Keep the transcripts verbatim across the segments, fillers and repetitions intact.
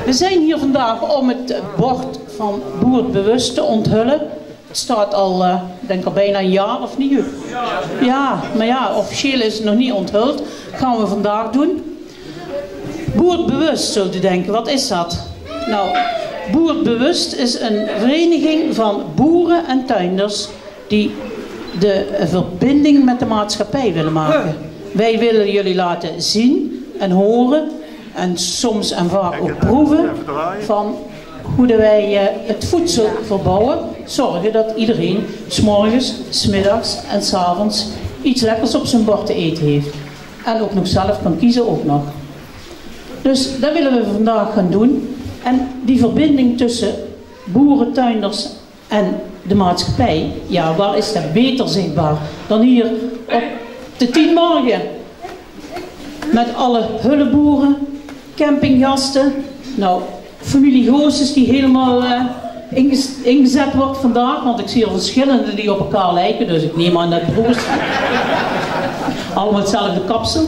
We zijn hier vandaag om het bord van Boerenbewust te onthullen. Het staat al, uh, denk al bijna een jaar of niet? Ja, maar ja, officieel is het nog niet onthuld. Dat gaan we vandaag doen. Boerenbewust, zult u denken, wat is dat? Nou, Boerenbewust is een vereniging van boeren en tuinders die de verbinding met de maatschappij willen maken. Wij willen jullie laten zien en horen en soms en vaak ook proeven van hoe wij uh, het voedsel verbouwen. Zorgen dat iedereen 's morgens, 's middags en 's avonds iets lekkers op zijn bord te eten heeft. En ook nog zelf kan kiezen ook nog. Dus dat willen we vandaag gaan doen. En die verbinding tussen boeren, tuinders en de maatschappij, ja, waar is dat beter zichtbaar dan hier op de tien morgen? Met alle hulleboeren, campinggasten, nou, familie Goossens die helemaal uh, ingez ingezet wordt vandaag, want ik zie er verschillende die op elkaar lijken, dus ik neem aan dat broers. Allemaal hetzelfde kapsel.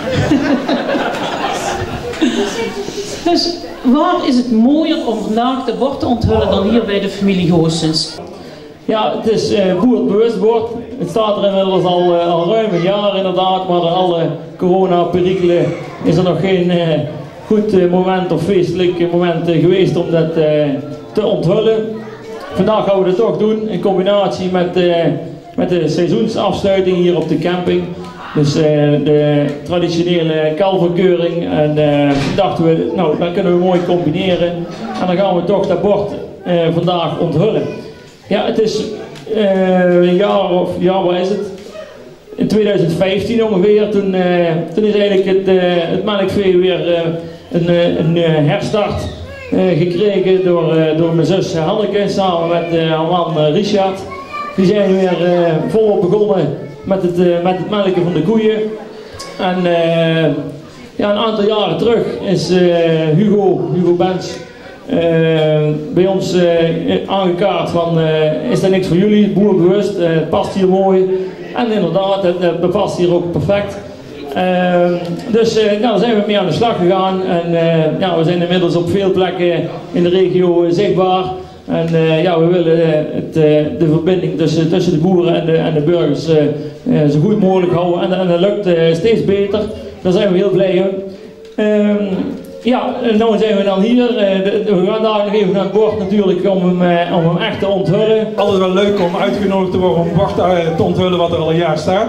Dus waar is het mooier om vandaag de bord te onthullen dan hier bij de familie Goossens? Ja, het is uh, Boerenbewust bord. Het staat er inmiddels al, uh, al ruim een jaar inderdaad, maar door alle corona-perikelen is er nog geen uh, goed uh, moment of feestelijk moment uh, geweest om dat uh, te onthullen. Vandaag gaan we dat toch doen in combinatie met, uh, met de seizoensafsluiting hier op de camping. Dus uh, de traditionele kalverkeuring en uh, dachten we, nou dat kunnen we mooi combineren en dan gaan we toch dat bord uh, vandaag onthullen. Ja, het is uh, een jaar of, ja wat is het, in twintig vijftien ongeveer, toen, uh, toen is eigenlijk het, uh, het melkvee weer uh, een, uh, een uh, herstart uh, gekregen door, uh, door mijn zus Hanneke samen met uh, haar man uh, Richard. Die zijn weer uh, volop begonnen met het, uh, met het melken van de koeien. En uh, ja, een aantal jaren terug is uh, Hugo, Hugo Benz uh, bij ons uh, aangekaart van uh, is dat niks voor jullie, boerenbewust, uh, het past hier mooi. En inderdaad, het, het past hier ook perfect. Uh, dus uh, nou, daar zijn we mee aan de slag gegaan en uh, ja, we zijn inmiddels op veel plekken in de regio uh, zichtbaar. En uh, ja, we willen uh, het, uh, de verbinding tussen, tussen de boeren en de, en de burgers uh, uh, zo goed mogelijk houden. En, en dat lukt uh, steeds beter. Daar zijn we heel blij om. Um, ja, en nu zijn we dan hier. Uh, de, we gaan daar nog even naar het bord natuurlijk om hem, uh, om hem echt te onthullen. Altijd wel leuk om uitgenodigd te worden om het bord te onthullen wat er al een jaar staat.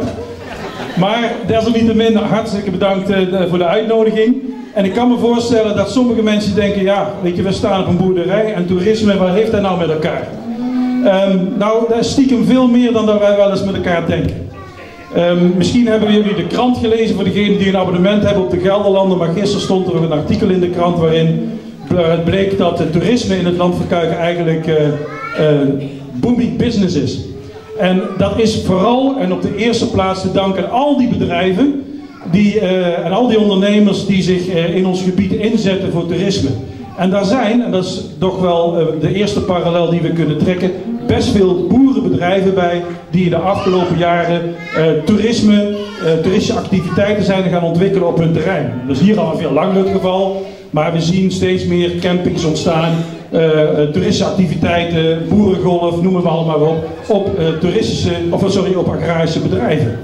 Maar desalniettemin hartstikke bedankt uh, voor de uitnodiging. En ik kan me voorstellen dat sommige mensen denken, ja, weet je, we staan op een boerderij en toerisme, wat heeft dat nou met elkaar? Um, nou, dat is stiekem veel meer dan dat wij wel eens met elkaar denken. Um, misschien hebben jullie de krant gelezen voor degenen die een abonnement hebben op de Gelderlander, maar gisteren stond er een artikel in de krant waarin het bleek dat het toerisme in het land van Kuiken eigenlijk uh, uh, booming business is. En dat is vooral en op de eerste plaats te danken aan al die bedrijven die, uh, en al die ondernemers die zich uh, in ons gebied inzetten voor toerisme. En daar zijn, en dat is toch wel uh, de eerste parallel die we kunnen trekken, best veel boerenbedrijven bij die in de afgelopen jaren uh, toerisme, uh, toeristische activiteiten zijn gaan ontwikkelen op hun terrein. Dat is hier al veel langer het geval, maar we zien steeds meer campings ontstaan, uh, uh, toeristische activiteiten, boerengolf, noemen we allemaal op, op uh, toeristische, of sorry, op agrarische bedrijven.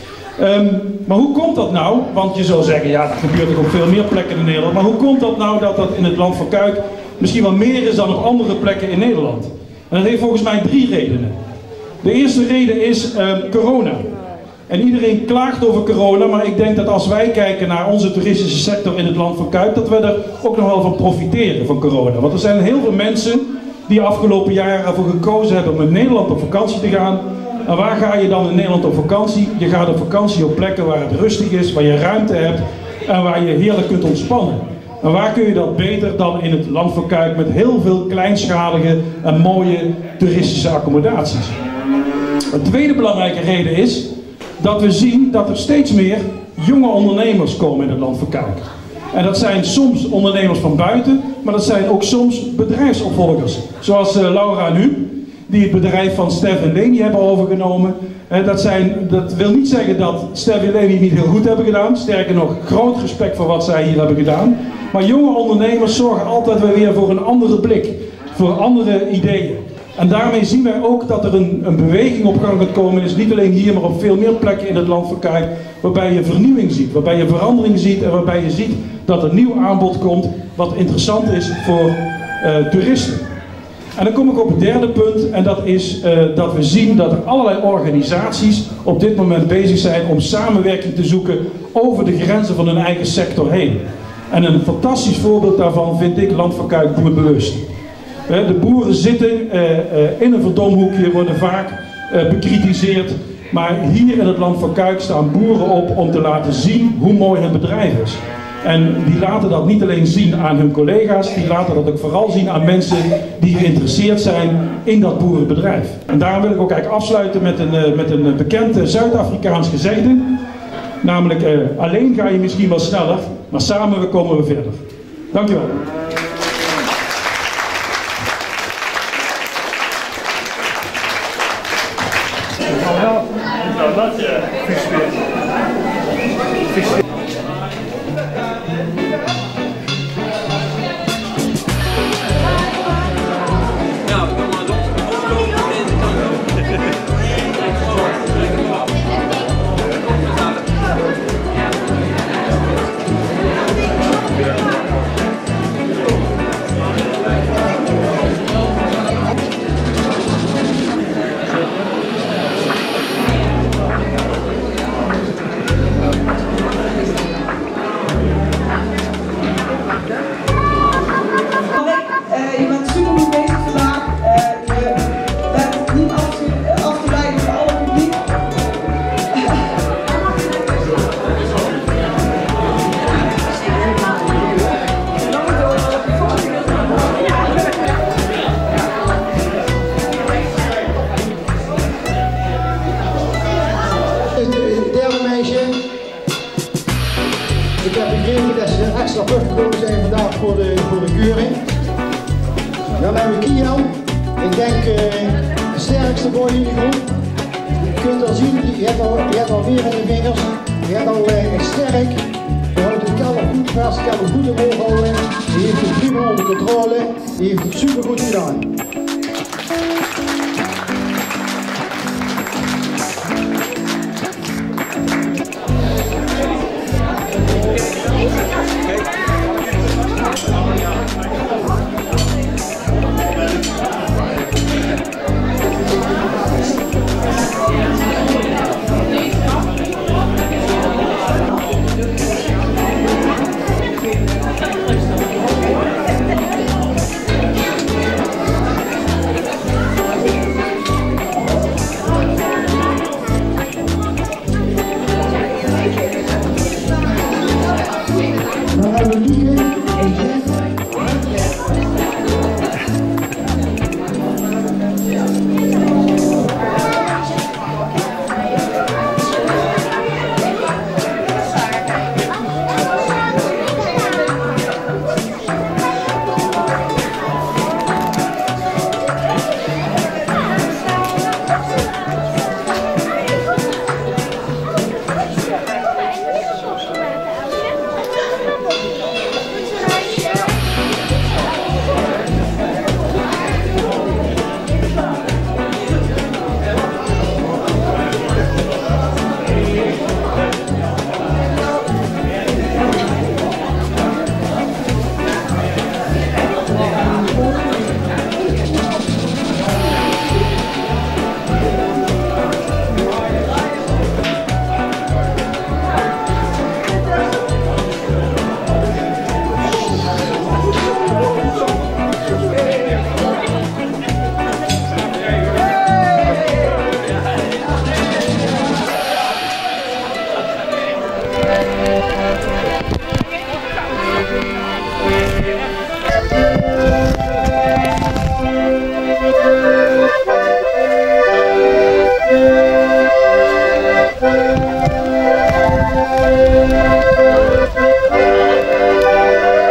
Um, maar hoe komt dat nou? Want je zou zeggen, ja, dat gebeurt toch op veel meer plekken in Nederland. Maar hoe komt dat nou dat dat in het land van Kuik misschien wel meer is dan op andere plekken in Nederland? En dat heeft volgens mij drie redenen. De eerste reden is um, corona. En iedereen klaagt over corona, maar ik denk dat als wij kijken naar onze toeristische sector in het land van Kuik, dat we er ook nog wel van profiteren van corona. Want er zijn heel veel mensen die afgelopen jaren ervoor gekozen hebben om in Nederland op vakantie te gaan. En waar ga je dan in Nederland op vakantie? Je gaat op vakantie op plekken waar het rustig is, waar je ruimte hebt en waar je heerlijk kunt ontspannen. En waar kun je dat beter dan in het land van Kuik met heel veel kleinschalige en mooie toeristische accommodaties. Een tweede belangrijke reden is dat we zien dat er steeds meer jonge ondernemers komen in het land van Kuik. En dat zijn soms ondernemers van buiten, maar dat zijn ook soms bedrijfsopvolgers. Zoals uh, Laura nu. die het bedrijf van Stef en Leni hebben overgenomen. Dat, zijn, dat wil niet zeggen dat Stef en Leni het niet heel goed hebben gedaan. Sterker nog, groot respect voor wat zij hier hebben gedaan. Maar jonge ondernemers zorgen altijd weer voor een andere blik, voor andere ideeën. En daarmee zien wij ook dat er een, een beweging op gang gaat komen, is niet alleen hier, maar op veel meer plekken in het land van Kuik, waarbij je vernieuwing ziet, waarbij je verandering ziet en waarbij je ziet dat er nieuw aanbod komt wat interessant is voor uh, toeristen. En dan kom ik op het derde punt en dat is uh, dat we zien dat er allerlei organisaties op dit moment bezig zijn om samenwerking te zoeken over de grenzen van hun eigen sector heen. En een fantastisch voorbeeld daarvan vind ik Land van Kuik Boerbewust. De boeren zitten uh, uh, in een verdomhoekje, worden vaak uh, bekritiseerd. Maar hier in het Land van Kuik staan boeren op om te laten zien hoe mooi hun bedrijf is. En die laten dat niet alleen zien aan hun collega's, die laten dat ook vooral zien aan mensen die geïnteresseerd zijn in dat boerenbedrijf. En daarom wil ik ook eigenlijk afsluiten met een, uh, met een bekend uh, Zuid-Afrikaans gezegde. Namelijk, uh, alleen ga je misschien wel sneller, maar samen komen we verder. Dankjewel. Ik heb begrepen dat ze extra teruggekomen zijn vandaag voor de, voor de keuring. Dan hebben we Kian. Ik denk uh, de sterkste boy in de groep. Je kunt al zien, je hebt al, je hebt al weer in de vingers. Je hebt al uh, echt sterk. Je houdt de kelder goed vast, de kelder goed omhoog houden. Je heeft het prima onder controle. Je heeft het super goed gedaan.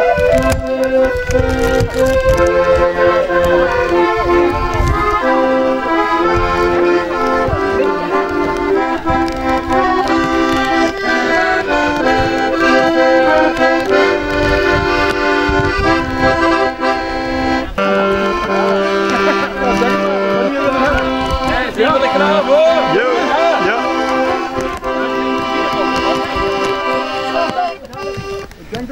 Thank you.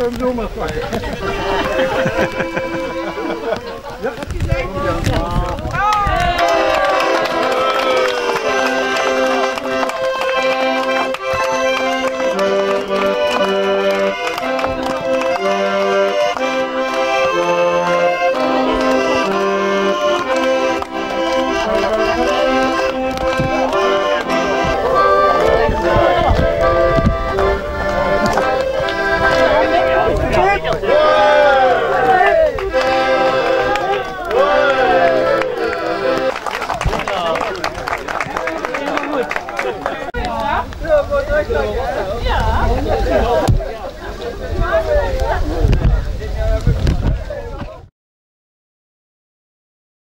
hem zo maar pakken.